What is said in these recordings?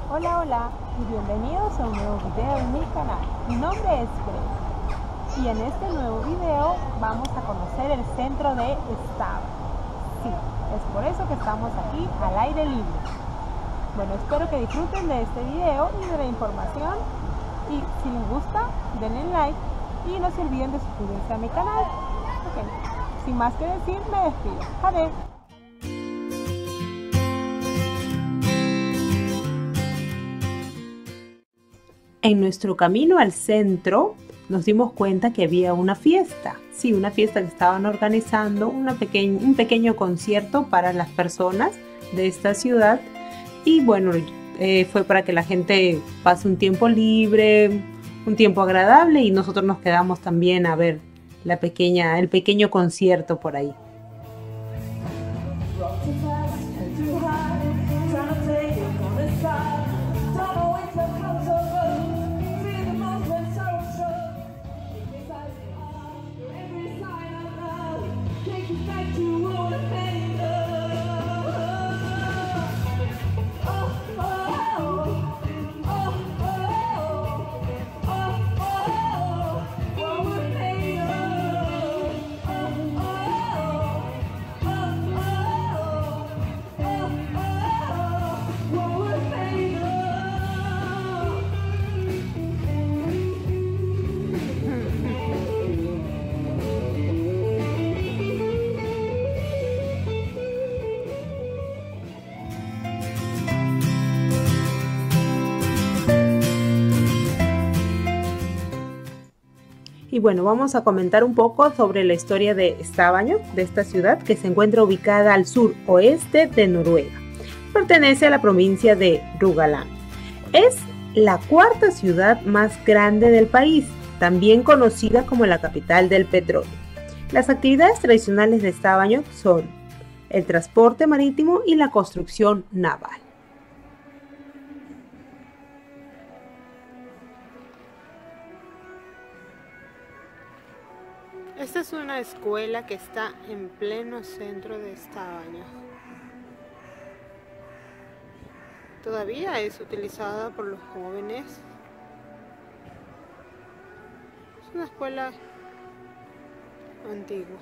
Hola, hola y bienvenidos a un nuevo video en mi canal. Mi nombre es Grace y en este nuevo video vamos a conocer el centro de Stava. Sí, es por eso que estamos aquí al aire libre. Bueno, espero que disfruten de este video y de la información y si les gusta, denle like y no se olviden de suscribirse a mi canal. Ok, sin más que decir, me despido. Adiós. En nuestro camino al centro nos dimos cuenta que había una fiesta. Sí, una fiesta que estaban organizando, un pequeño concierto para las personas de esta ciudad. Y bueno, fue para que la gente pase un tiempo libre, un tiempo agradable, y nosotros nos quedamos también a ver el pequeño concierto por ahí. Y bueno, vamos a comentar un poco sobre la historia de Stavanger, de esta ciudad que se encuentra ubicada al suroeste de Noruega. Pertenece a la provincia de Rogaland. Es la cuarta ciudad más grande del país, también conocida como la capital del petróleo. Las actividades tradicionales de Stavanger son el transporte marítimo y la construcción naval. Esta es una escuela que está en pleno centro de Stavanger. Todavía es utilizada por los jóvenes. Es una escuela antigua.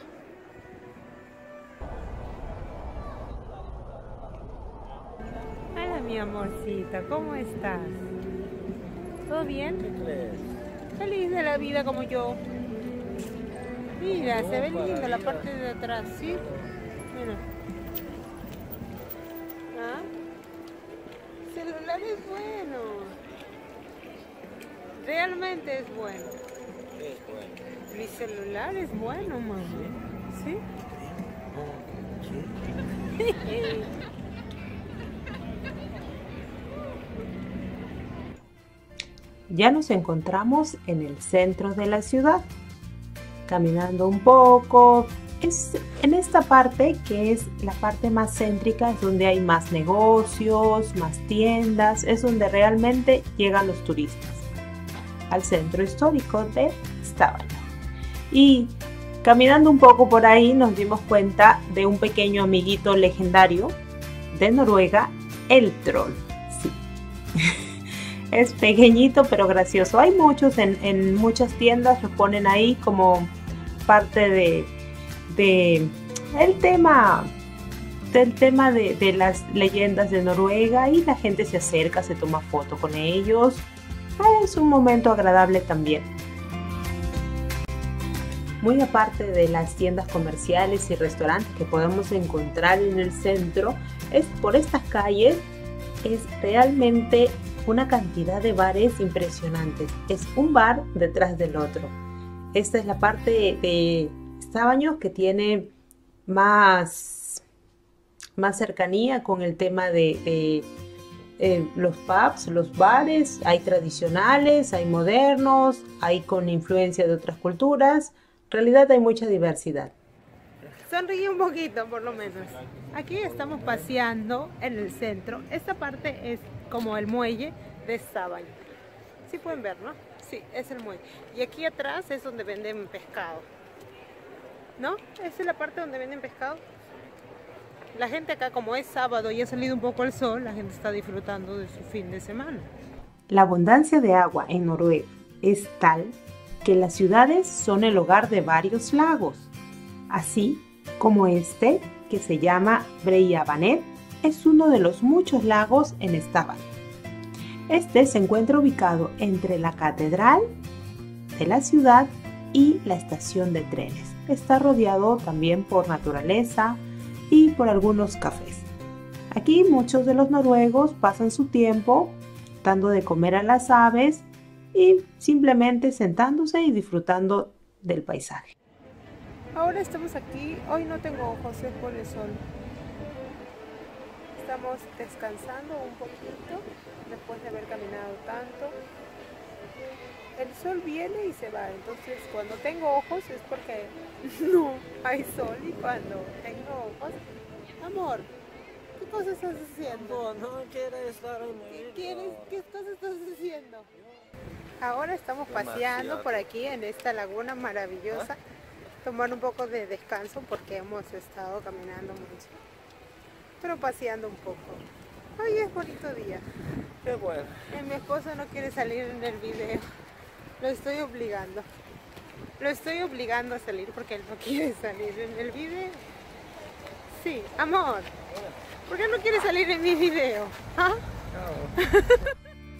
Hola, mi amorcita, ¿cómo estás? ¿Todo bien? Feliz de la vida como yo. Mira, se ve lindo la parte de atrás, ¿sí? Mira. ¿Ah? El celular es bueno. Realmente es bueno. Es bueno. Mi celular es bueno, mamá. ¿Sí? Ya nos encontramos en el centro de la ciudad. Caminando un poco, es en esta parte que es la parte más céntrica, es donde hay más negocios, más tiendas, es donde realmente llegan los turistas al centro histórico de Stavanger. Y caminando un poco por ahí nos dimos cuenta de un pequeño amiguito legendario de Noruega, el troll. Sí. Es pequeñito pero gracioso. Hay muchos en muchas tiendas, los ponen ahí como parte del tema de las leyendas de Noruega, y la gente se acerca, se toma foto con ellos. Es un momento agradable también. Muy aparte de las tiendas comerciales y restaurantes que podemos encontrar en el centro, es por estas calles es realmente una cantidad de bares impresionantes. Es un bar detrás del otro. Esta es la parte de Stavanger que tiene más cercanía con el tema de los pubs, los bares. Hay tradicionales, hay modernos, hay con influencia de otras culturas. En realidad hay mucha diversidad. Sonríe un poquito, por lo menos. Aquí estamos paseando en el centro. Esta parte es como el muelle de Stavanger. Sí pueden ver, ¿no? Sí, es el muelle. Y aquí atrás es donde venden pescado. ¿No? Esa es la parte donde venden pescado. La gente acá, como es sábado y ha salido un poco el sol, la gente está disfrutando de su fin de semana. La abundancia de agua en Noruega es tal que las ciudades son el hogar de varios lagos, así como este, que se llama Breiabanet, es uno de los muchos lagos en Stavanger. Este se encuentra ubicado entre la catedral de la ciudad y la estación de trenes. Está rodeado también por naturaleza y por algunos cafés. Aquí muchos de los noruegos pasan su tiempo dando de comer a las aves y simplemente sentándose y disfrutando del paisaje. Ahora estamos aquí, hoy no tengo ojos, es por el sol. Estamos descansando un poquito después de haber caminado tanto. El sol viene y se va, entonces cuando tengo ojos es porque no hay sol, y cuando tengo ojos, amor, ¿qué cosa estás haciendo? No quiero estar en ¿Qué cosa estás haciendo? Ahora estamos paseando por aquí en esta laguna maravillosa, tomar un poco de descanso porque hemos estado caminando mucho, pero paseando un poco. Hoy es bonito día. Qué bueno. Mi esposo no quiere salir en el video. Lo estoy obligando. Lo estoy obligando a salir porque él no quiere salir en el video. Sí, amor. ¿Por qué no quiere salir en mi video? ¿Ah? No.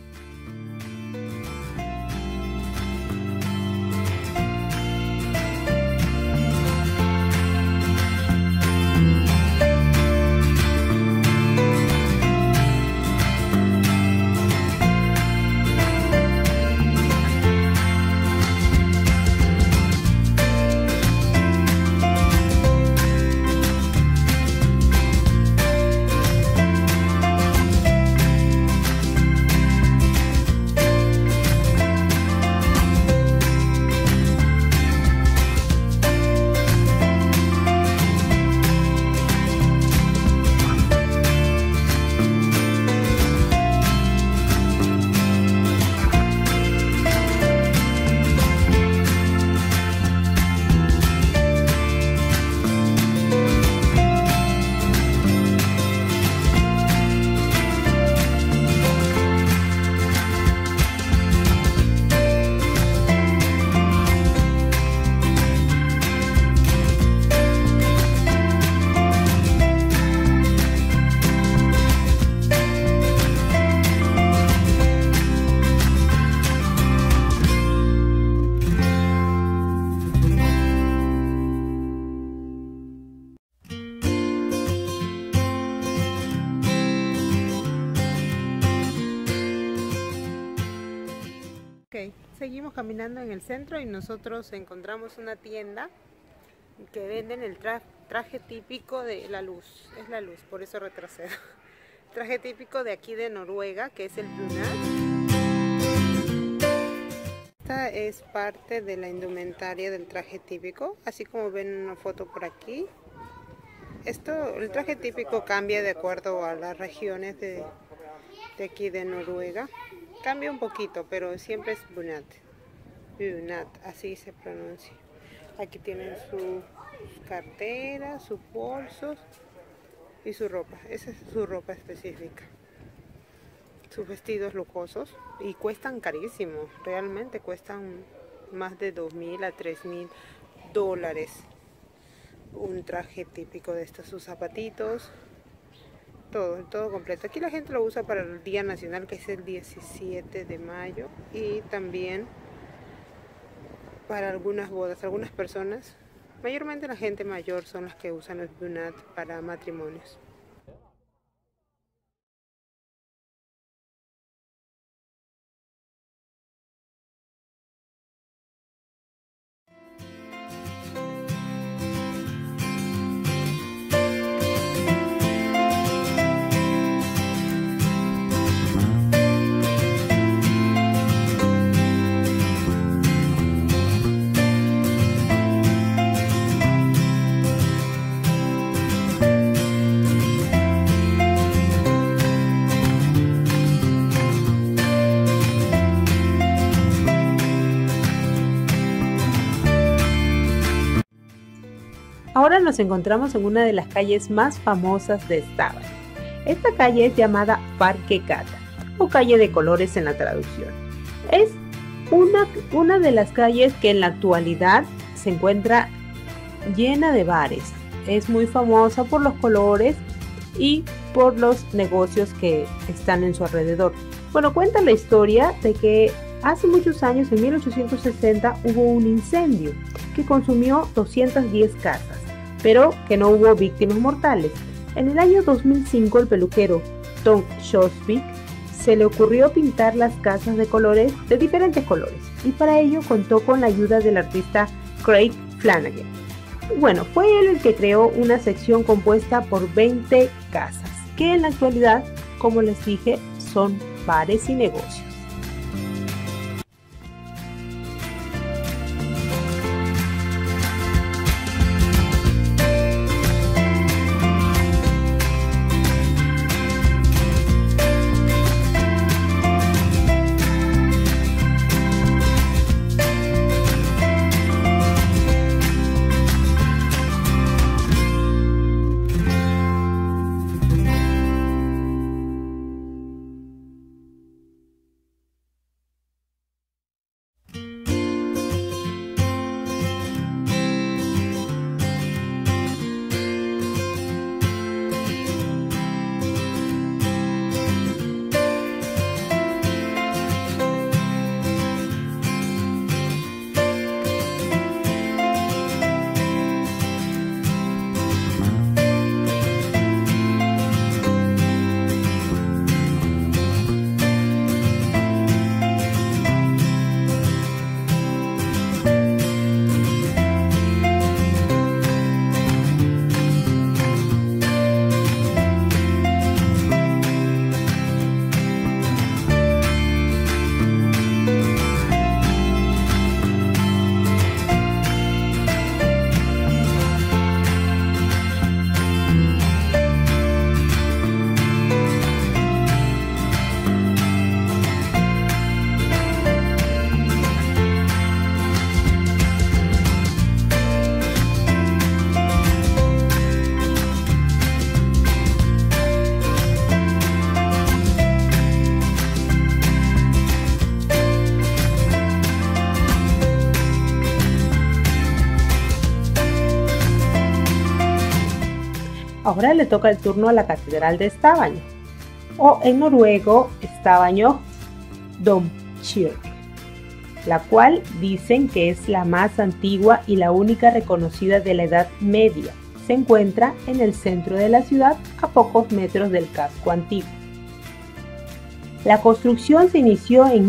Seguimos caminando en el centro y nosotros encontramos una tienda que venden el traje típico de la luz. Es la luz, por eso retrocedo. Traje típico de aquí de Noruega, que es el bunad. Esta es parte de la indumentaria del traje típico, así como ven en una foto por aquí. El traje típico cambia de acuerdo a las regiones de aquí de Noruega. Cambia un poquito, pero siempre es bunad. Bunad, así se pronuncia. Aquí tienen su cartera, sus bolsos y su ropa. Esa es su ropa específica. Sus vestidos lujosos y cuestan carísimo. Realmente cuestan más de $2,000 a $3,000. Un traje típico de estos, sus zapatitos. Todo completo. Aquí la gente lo usa para el Día Nacional, que es el 17 de mayo, y también para algunas bodas. Algunas personas, mayormente la gente mayor, son las que usan el bunad para matrimonios. Ahora nos encontramos en una de las calles más famosas de Stavanger. Esta calle es llamada Parque Cata, o calle de colores en la traducción. Es una de las calles que en la actualidad se encuentra llena de bares. Es muy famosa por los colores y por los negocios que están en su alrededor. Bueno, cuenta la historia de que hace muchos años, en 1860, hubo un incendio que consumió 210 casas, pero que no hubo víctimas mortales. En el año 2005, el peluquero Tom Schosvik se le ocurrió pintar las casas de diferentes colores, y para ello contó con la ayuda del artista Craig Flanagan. Bueno, fue él el que creó una sección compuesta por 20 casas, que en la actualidad, como les dije, son bares y negocios. Ahora le toca el turno a la Catedral de Stavanger, o en noruego Stavanger Domkirke, la cual dicen que es la más antigua y la única reconocida de la Edad Media. Se encuentra en el centro de la ciudad, a pocos metros del casco antiguo. La construcción se inició en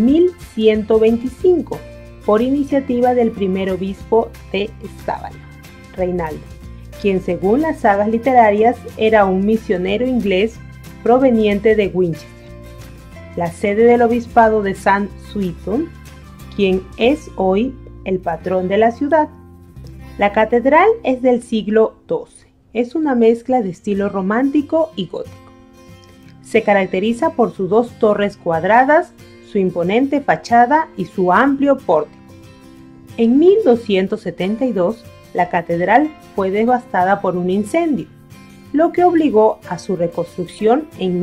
1125 por iniciativa del primer obispo de Stavanger, Reinaldo, quien según las sagas literarias era un misionero inglés proveniente de Winchester, la sede del obispado de St. Swithun, quien es hoy el patrón de la ciudad. La catedral es del siglo XII, es una mezcla de estilo romántico y gótico. Se caracteriza por sus dos torres cuadradas, su imponente fachada y su amplio pórtico. En 1272, la catedral fue devastada por un incendio, lo que obligó a su reconstrucción en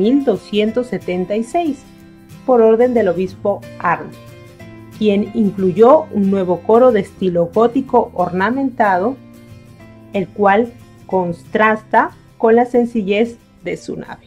1276 por orden del obispo Arne, quien incluyó un nuevo coro de estilo gótico ornamentado, el cual contrasta con la sencillez de su nave.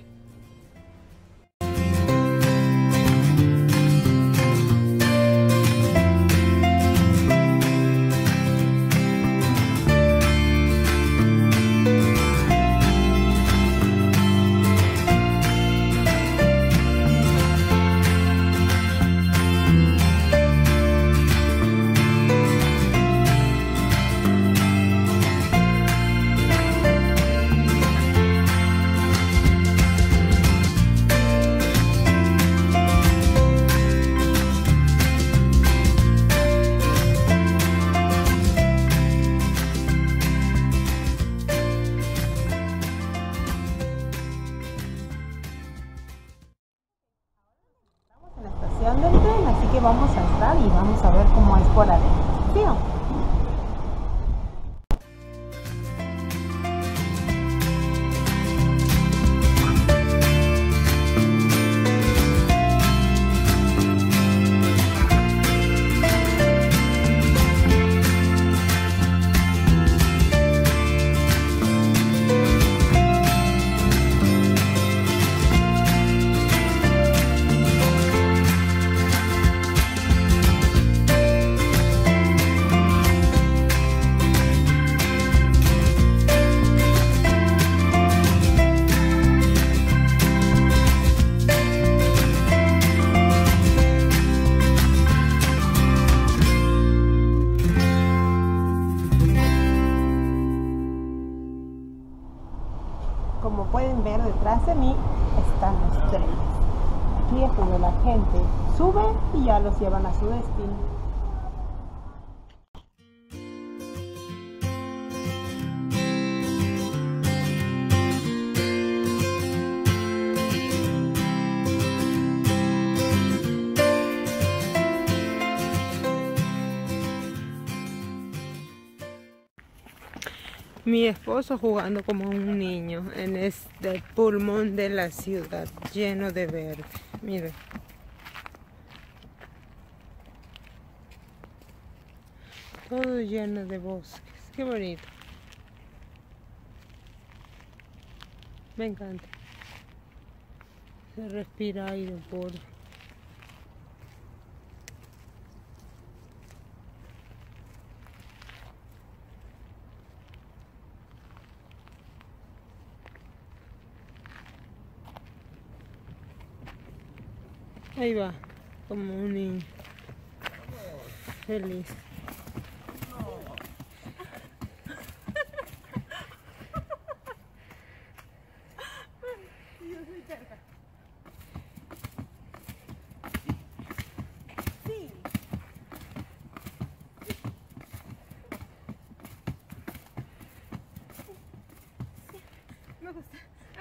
como pueden ver detrás de mí están los trenes. Aquí es donde la gente sube y ya los llevan a su destino. Mi esposo jugando como un niño en este pulmón de la ciudad lleno de verde. Miren. Todo lleno de bosques. Qué bonito. Me encanta. Se respira aire puro. Ahí va, como un niño feliz. Me gusta.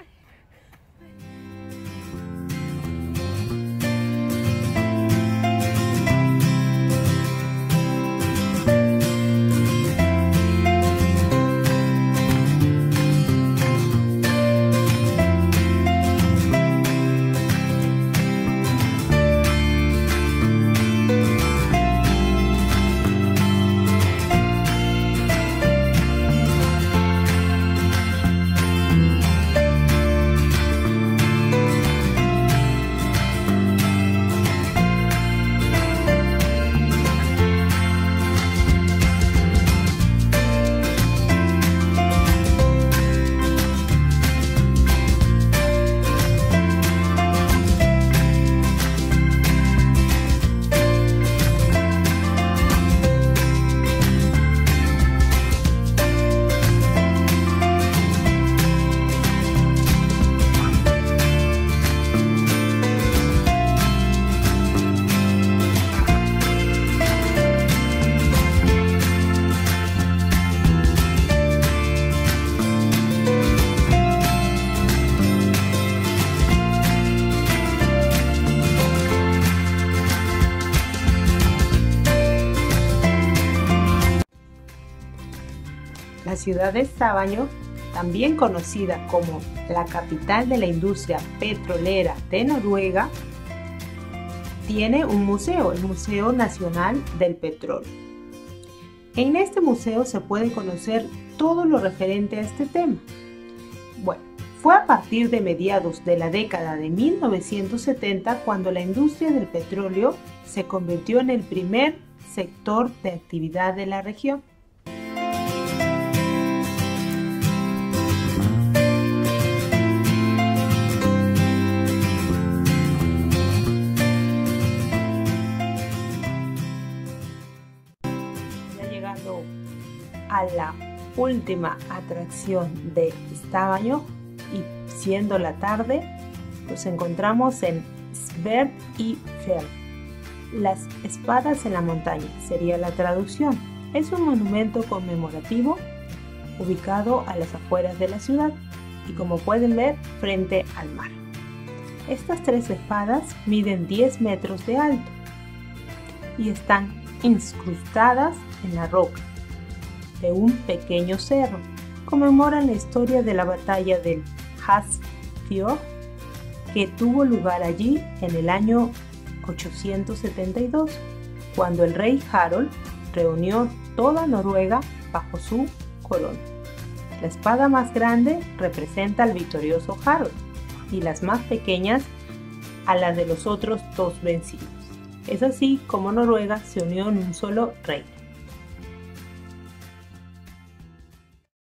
La ciudad de Sábaño, también conocida como la capital de la industria petrolera de Noruega, tiene un museo, el Museo Nacional del Petróleo. En este museo se puede conocer todo lo referente a este tema. Bueno, fue a partir de mediados de la década de 1970 cuando la industria del petróleo se convirtió en el primer sector de actividad de la región. A la última atracción de Stavanger y siendo la tarde, nos encontramos en Sverd y Fjell. Las espadas en la montaña sería la traducción. Es un monumento conmemorativo ubicado a las afueras de la ciudad y, como pueden ver, frente al mar. Estas tres espadas miden 10 metros de alto y están incrustadas en la roca de un pequeño cerro. Conmemoran la historia de la batalla del Hafrsfjord que tuvo lugar allí en el año 872, cuando el rey Harald reunió toda Noruega bajo su corona. La espada más grande representa al victorioso Harald y las más pequeñas a las de los otros dos vencidos. Es así como Noruega se unió en un solo reino.